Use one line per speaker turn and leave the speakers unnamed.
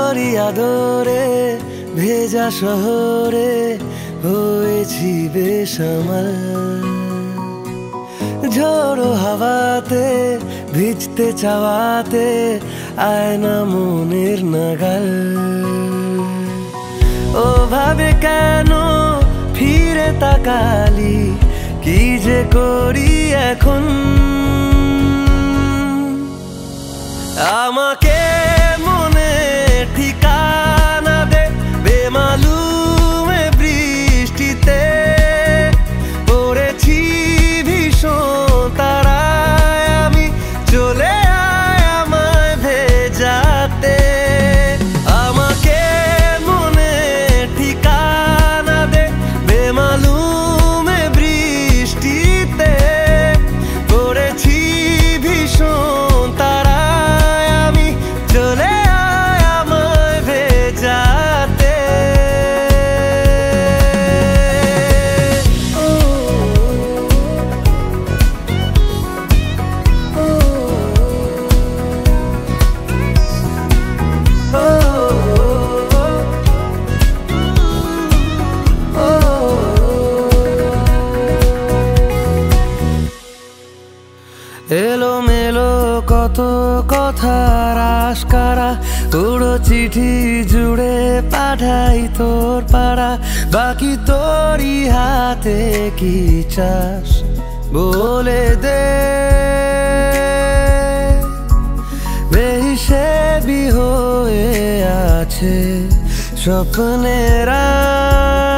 তোরই আদরে ভেজা শহরে হয়েছি বেসামাল। ঝোড়ো হাওয়াতে ভিজতে চাওয়াতে আয়না মনের নাগাল। ও ভাবে কেন ফিরে তাকালি, কি যে করি এখন। আমাকে মনে ঠিকানা দে, বেমালুমে বৃষ্টিতে পড়েছি ভীষণ তারায় আমি। চলে আয় আমায় ভেজাতে, আমাকে মনে ঠিকানা দে, বেমালুমে বৃষ্টিতে পড়েছি ভীষণ তারায় আমি। চলে আয় আমায় ভেজাতে। এলো মেলো কত কথার আশকারা, উড়ো চিঠি জুড়ে পাঠাই তোর পাড়া। বাকি তোরই হাতে কি চাস বলে দে, বেহিসেবি হয়ে আছে স্বপ্নেরা।